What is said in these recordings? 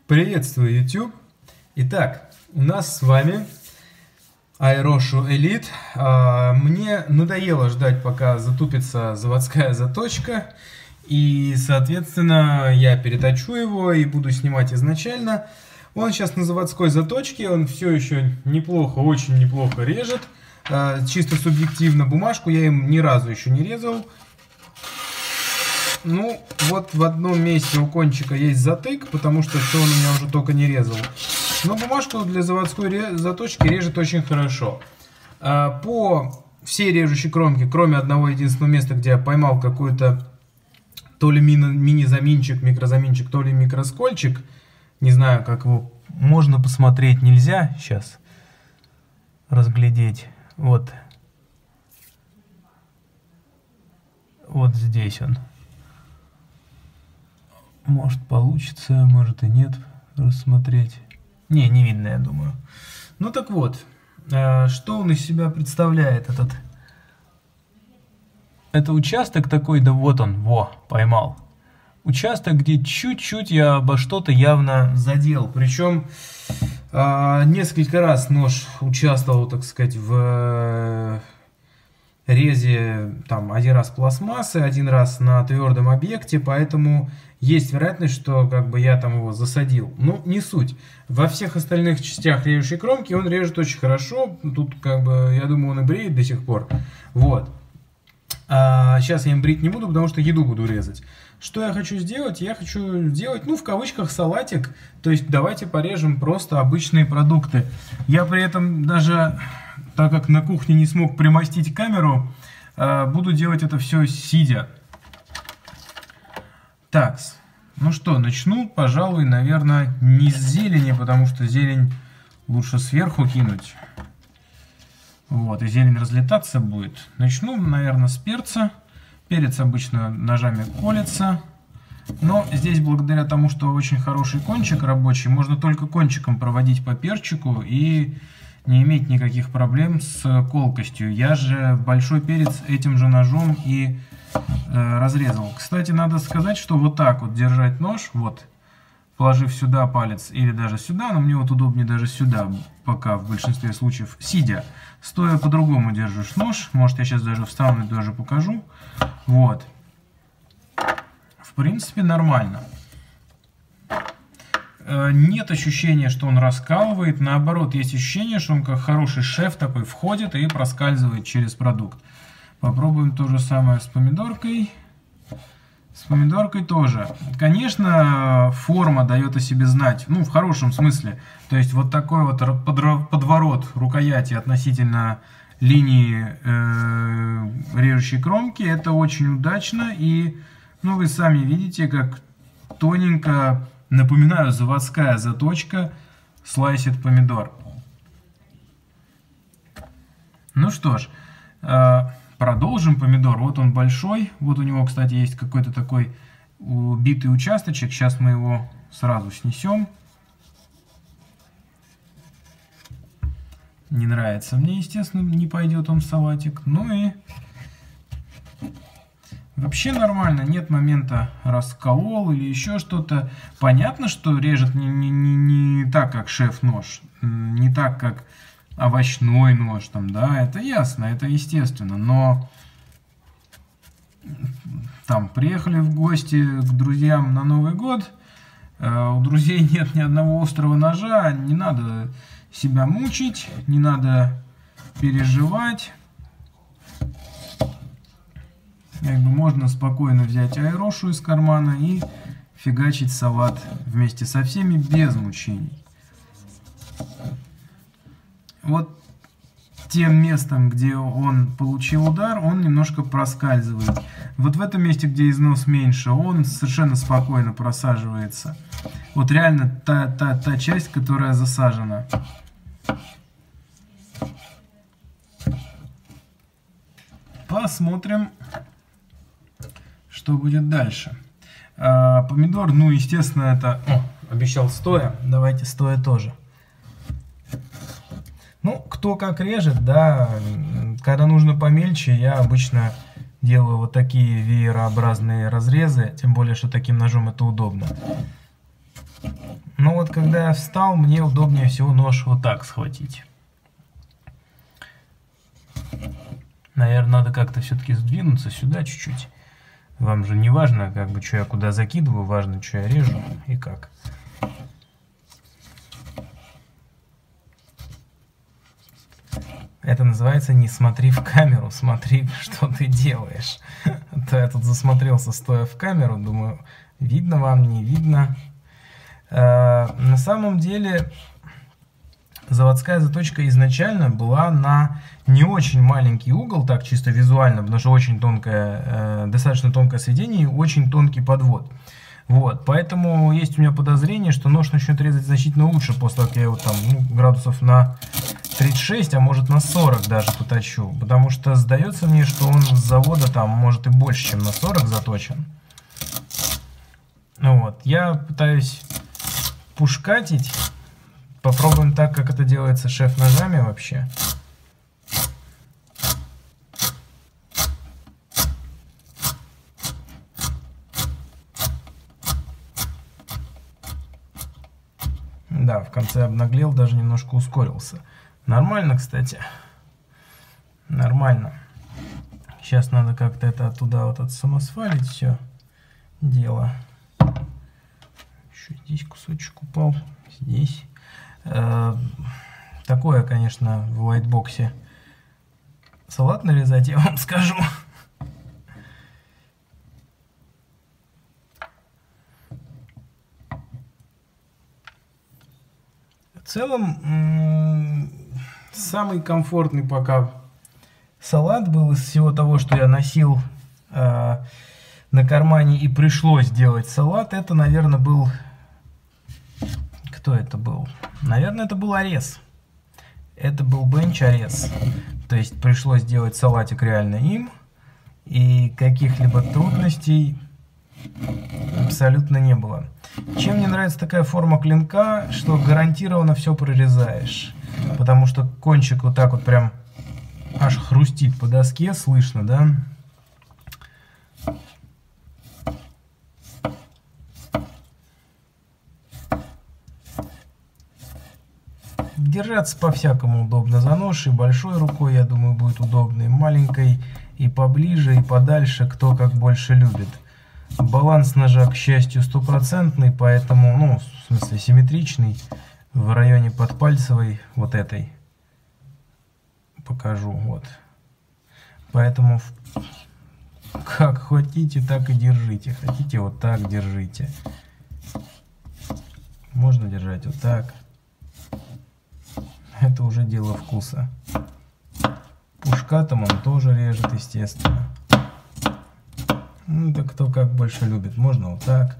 Приветствую, YouTube! Итак, у нас с вами Aeroshow Elite. Мне надоело ждать, пока затупится заводская заточка. И, соответственно, я переточу его и буду снимать изначально. Он сейчас на заводской заточке, он все еще неплохо, очень неплохо режет. Чисто субъективно бумажку я им ни разу еще не резал. Ну, вот в одном месте у кончика есть затык, потому что все он у меня уже только не резал. Но бумажку для заводской заточки режет очень хорошо. По всей режущей кромке, кроме одного единственного места, где я поймал какой-то то ли мини-заминчик, микрозаминчик, то ли микроскольчик. Не знаю, как его можно посмотреть, нельзя сейчас разглядеть. Вот. Вот здесь он. Может получится, может и нет рассмотреть. Не видно, я думаю. Ну так вот, что он из себя представляет это участок такой, да вот он, поймал. Участок, где чуть-чуть я обо что-то явно задел. Причем несколько раз нож участвовал, так сказать, в резе, там, один раз пластмассы, один раз на твердом объекте, поэтому есть вероятность, что как бы я там его засадил. Ну, не суть. Во всех остальных частях режущей кромки он режет очень хорошо. Тут, как бы, я думаю, он и бреет до сих пор. Вот. Сейчас я им брить не буду, потому что еду буду резать. Что я хочу сделать? Я хочу сделать, ну, в кавычках, салатик. То есть, давайте порежем просто обычные продукты. Я при этом даже, так как на кухне не смог примостить камеру, буду делать это все сидя. Так, ну что, начну, пожалуй, наверное, не с зелени, потому что зелень лучше сверху кинуть. Вот, и зелень разлетаться будет. Начну, наверное, с перца. Перец обычно ножами колется. Но здесь, благодаря тому, что очень хороший кончик рабочий, можно только кончиком проводить по перчику и не иметь никаких проблем с колкостью. Я же большой перец этим же ножом и разрезал. Кстати, надо сказать, что вот так вот держать нож, вот, положив сюда палец или даже сюда, но мне вот удобнее даже сюда, пока в большинстве случаев сидя. Стоя по-другому держишь нож, может я сейчас даже встану и даже покажу. Вот. В принципе, нормально. Нет ощущения, что он раскалывает, наоборот, есть ощущение, что он как хороший шеф такой входит и проскальзывает через продукт. Попробуем то же самое с помидоркой. С помидоркой тоже. Конечно, форма дает о себе знать, ну, в хорошем смысле. То есть, вот такой вот подворот рукояти относительно линии режущей кромки, это очень удачно. И, ну, вы сами видите, как тоненько, напоминаю, заводская заточка слайсит помидор. Ну что ж, продолжим помидор. Вот он большой. Вот у него, кстати, есть какой-то такой битый участочек. Сейчас мы его сразу снесем. Не нравится мне, естественно, не пойдет он в салатик. Ну и вообще нормально. Нет момента расколол или еще что-то. Понятно, что режет не так, как шеф-нож. Не так, как овощной нож, там, да, это ясно, это естественно, но там приехали в гости к друзьям на Новый год, у друзей нет ни одного острого ножа, не надо себя мучить, не надо переживать, как бы можно спокойно взять Aeroshow из кармана и фигачить салат вместе со всеми без мучений. Вот тем местом, где он получил удар, он немножко проскальзывает. Вот в этом месте, где износ меньше, он совершенно спокойно просаживается. Вот реально та часть, которая засажена. Посмотрим, что будет дальше. Помидор, ну, естественно, это... обещал стоя, давайте стоя тоже. Ну, кто как режет, да, когда нужно помельче, я обычно делаю вот такие веерообразные разрезы, тем более, что таким ножом это удобно. Ну когда я встал, мне удобнее всего нож вот так схватить. Наверное, надо как-то все-таки сдвинуться сюда чуть-чуть. Вам же не важно, как бы, что я куда закидываю, важно, что я режу и как. Это называется «не смотри в камеру, смотри, что ты делаешь». То я тут засмотрелся, стоя в камеру, думаю, видно вам, не видно. На самом деле заводская заточка изначально была на не очень маленький угол, так чисто визуально, потому что очень тонкое, достаточно тонкое сведение и очень тонкий подвод. Вот, поэтому есть у меня подозрение, что нож начнет резать значительно лучше, после того, как я его там градусов на 36, а может на 40 даже поточу. Потому что сдается мне, что он с завода там может и больше, чем на 40 заточен. Вот, я пытаюсь пушкатить. Попробуем так, как это делается шеф-ножами вообще. Да, в конце обнаглел, даже немножко ускорился. Нормально, кстати. Нормально. Сейчас надо как-то это оттуда вот самосвалить все дело. Еще здесь кусочек упал. Здесь. Такое, конечно, в лайтбоксе салат нарезать, я вам скажу. В целом, самый комфортный пока салат был из всего того, что я носил на кармане и пришлось делать салат. Это, наверное, был... Кто это был? Наверное, это был Арес. Это был бенч Арес. То есть пришлось делать салатик реально им. И каких-либо трудностей абсолютно не было. Чем мне нравится такая форма клинка, что гарантированно все прорезаешь. Потому что кончик вот так вот прям аж хрустит по доске, слышно, да? Держаться по-всякому удобно за нож, и большой рукой, я думаю, будет удобно, и маленькой, и поближе, и подальше, кто как больше любит. Баланс ножа, к счастью, стопроцентный, поэтому, ну, в смысле, симметричный, в районе подпальцевой, вот этой, покажу, вот. Поэтому, как хотите, так и держите. Хотите, вот так держите. Можно держать вот так. Это уже дело вкуса. Пушкатом он тоже режет, естественно. Ну, это кто как больше любит. Можно вот так.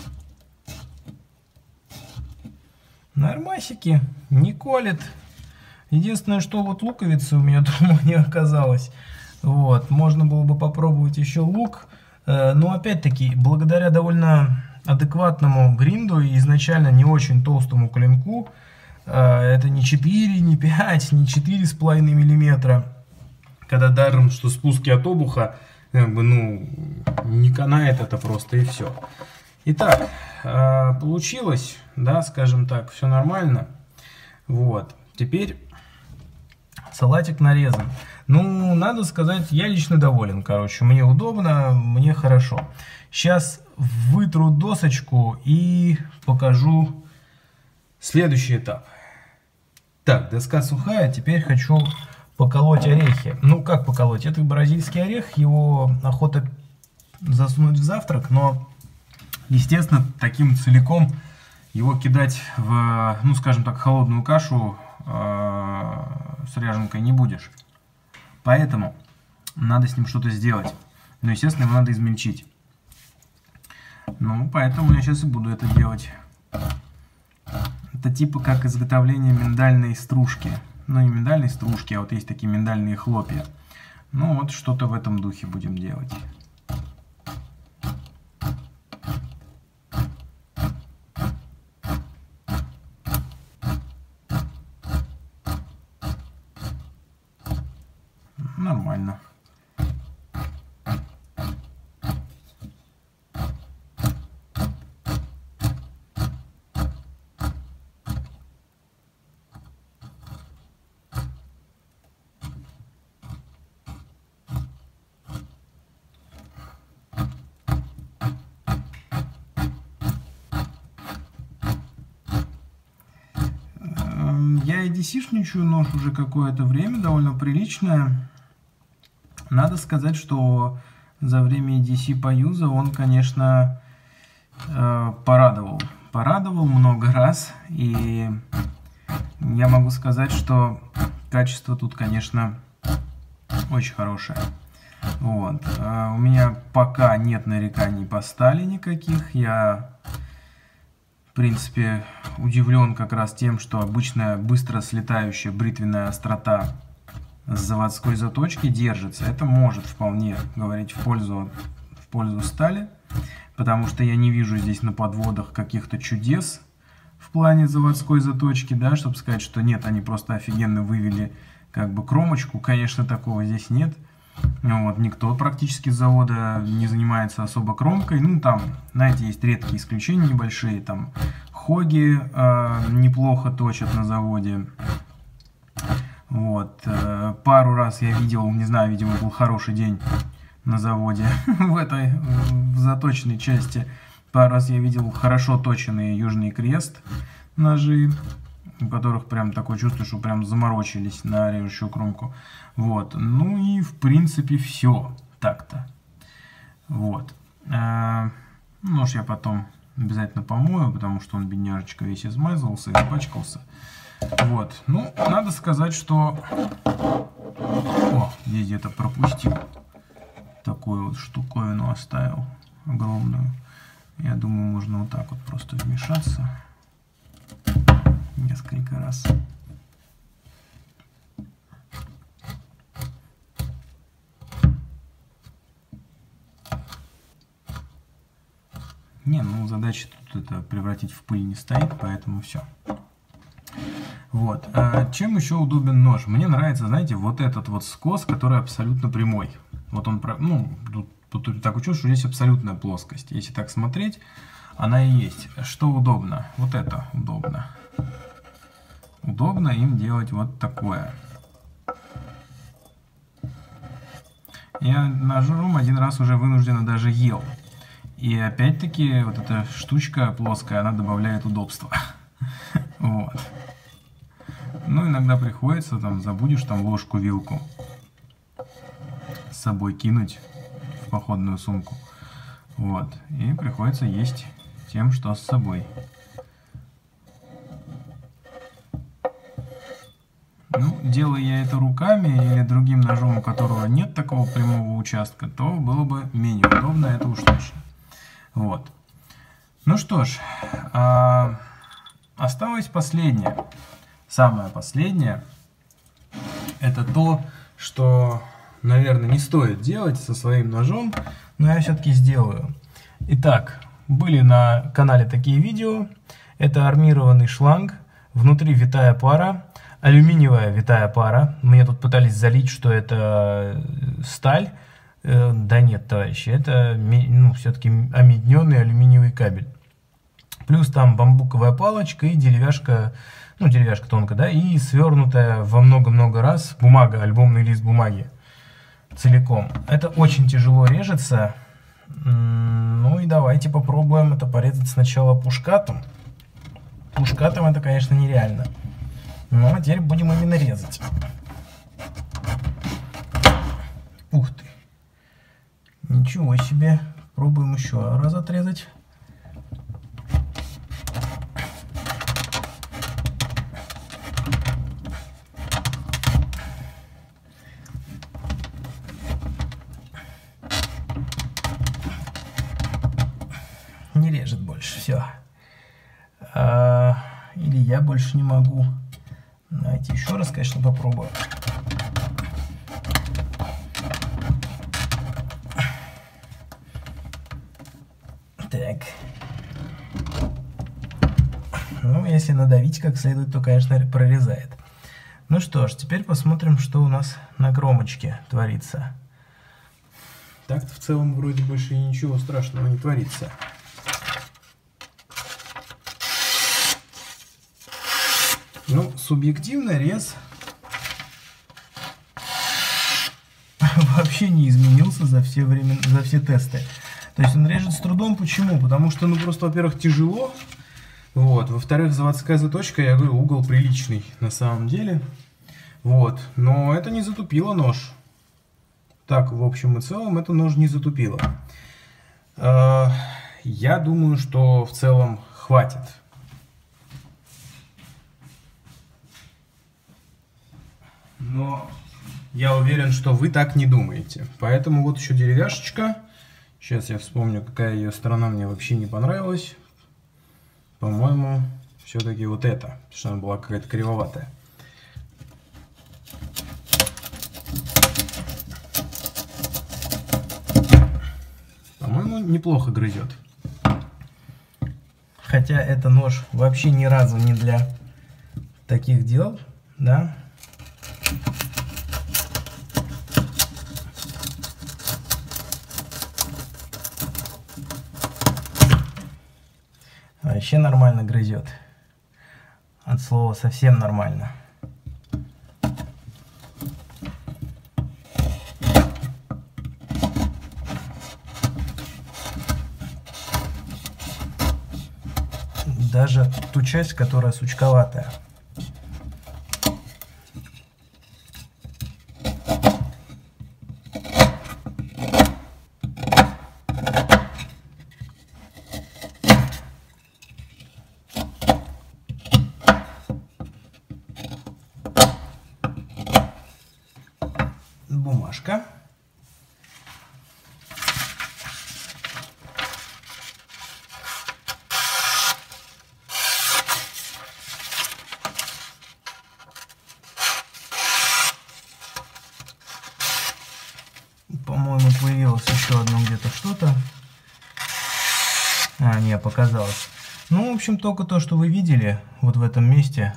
Нормасики. Не колет. Единственное, что вот луковицы у меня дома не оказалось. Вот. Можно было бы попробовать еще лук. Но опять-таки, благодаря довольно адекватному гринду и изначально не очень толстому клинку, это не 4, не 5, не 4,5 миллиметра. Когда даром, что спуски от обуха, как бы, ну, не канает это просто, и все. Итак, получилось, да, скажем так, все нормально. Вот, теперь салатик нарезан. Ну, надо сказать, я лично доволен, короче, мне удобно, мне хорошо. Сейчас вытру досочку и покажу следующий этап. Так, доска сухая, теперь хочу поколоть орехи. Ну, как поколоть? Это бразильский орех, его охота засунуть в завтрак, но, естественно, таким целиком его кидать в, ну, скажем так, холодную кашу с ряженкой не будешь. Поэтому надо с ним что-то сделать. Но, естественно, его надо измельчить. Ну, поэтому я сейчас и буду это делать. Это типа как изготовление миндальной стружки. Ну, не миндальной стружки, а вот есть такие миндальные хлопья. Ну, вот что-то в этом духе будем делать. Нормально. Я EDC-шничаю нож уже какое-то время, довольно приличное. Надо сказать, что за время EDC поюза он, конечно, порадовал. Порадовал много раз. И я могу сказать, что качество тут, конечно, очень хорошее. Вот. У меня пока нет нареканий по стали никаких. Я, в принципе, удивлен как раз тем, что обычная быстро слетающая бритвенная острота с заводской заточки держится. Это может вполне говорить в пользу стали, потому что я не вижу здесь на подводах каких-то чудес в плане заводской заточки, да, чтобы сказать, что нет, они просто офигенно вывели как бы кромочку. Конечно, такого здесь нет. Вот, никто практически с завода не занимается особо кромкой. Ну, там, знаете, есть редкие исключения небольшие. Там Хоги неплохо точат на заводе. Вот. Пару раз я видел, не знаю, видимо, был хороший день на заводе в заточенной части. Пару раз я видел хорошо точенные Южный Крест ножи, у которых прям такое чувство, что прям заморочились на режущую кромку. Вот. Ну и в принципе все так-то. Вот. Нож я потом обязательно помою, потому что он, бедняжечка, весь измазался, испачкался. Вот. Ну, надо сказать, что... О, здесь где-то пропустил. Такую вот штуковину оставил огромную. Я думаю, можно вот так вот просто вмешаться несколько раз. Не, ну задача тут это превратить в пыль не стоит, поэтому все. Вот. Чем еще удобен нож? Мне нравится, знаете, вот этот вот скос, который абсолютно прямой. Вот он, ну, тут так учу, что здесь абсолютная плоскость. Если так смотреть, она и есть. Что удобно? Вот это удобно. Удобно им делать вот такое. Я ножом один раз уже вынужденно даже ел. И опять-таки вот эта штучка плоская, она добавляет удобства. Вот. Ну, иногда приходится, там, забудешь там ложку-вилку с собой кинуть в походную сумку. Вот. И приходится есть тем, что с собой. Ну, делая я это руками или другим ножом, у которого нет такого прямого участка, то было бы менее удобно, это уж точно. Вот. Ну что ж, осталось последнее. Самое последнее. Это то, что, наверное, не стоит делать со своим ножом, но я все-таки сделаю. Итак, были на канале такие видео. Это армированный шланг, внутри витая пара, алюминиевая витая пара. Мне тут пытались залить, что это сталь. Да нет, товарищи, это, ну, все-таки омедненный алюминиевый кабель. Плюс там бамбуковая палочка и деревяшка, ну, деревяшка тонкая, да, и свернутая во много-много раз бумага, альбомный лист бумаги целиком. Это очень тяжело режется. Ну и давайте попробуем это порезать сначала пушкатом. Пушкатом это, конечно, нереально. Ну, а теперь будем именно резать. Ух ты. Ничего себе. Пробуем еще раз отрезать. Не режет больше, все. Или я больше не могу. Давайте еще раз, конечно, попробую. Так. Ну, если надавить как следует, то, конечно, прорезает. Ну что ж, теперь посмотрим, что у нас на кромочке творится. Так-то в целом вроде больше ничего страшного не творится. Ну, субъективно рез вообще не изменился за все тесты. То есть он режет с трудом. Почему? Потому что, ну, просто, во-первых, тяжело. Вот. Во-вторых, заводская заточка, я говорю, угол приличный на самом деле. Вот. Но это не затупило нож. Так, в общем и целом, это нож не затупило. Я думаю, что в целом хватит. Но я уверен, что вы так не думаете. Поэтому вот еще деревяшечка. Сейчас я вспомню, какая ее сторона мне вообще не понравилась. По-моему, все-таки вот эта. Потому что она была какая-то кривоватая. По-моему, неплохо грызет. Хотя это нож вообще ни разу не для таких дел, да. Вообще нормально грызет. От слова совсем нормально. Даже ту часть, которая сучковатая. Бумажка. По-моему, появилось еще одно где-то что-то. А, не, показалось. Ну, в общем, только то, что вы видели вот в этом месте,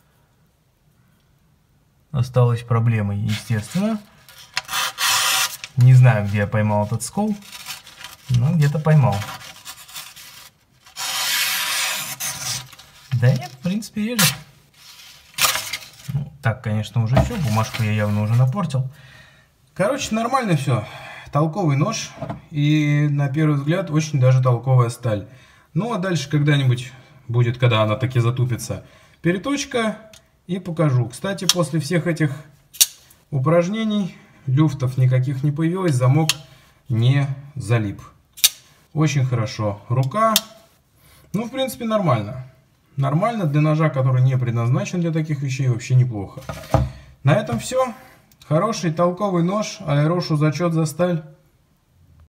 осталось проблемой, естественно. Не знаю, где я поймал этот скол, но где-то поймал. Да нет, в принципе, режет. Ну, так, конечно, уже все. Бумажку я явно уже напортил. Короче, нормально все. Толковый нож. И на первый взгляд очень даже толковая сталь. Ну, а дальше когда-нибудь будет, когда она таки затупится, переточка. И покажу. Кстати, после всех этих упражнений люфтов никаких не появилось. Замок не залип. Очень хорошо. Рука. Ну, в принципе, нормально. Нормально для ножа, который не предназначен для таких вещей, вообще неплохо. На этом все. Хороший толковый нож. Аэрошу зачет за сталь.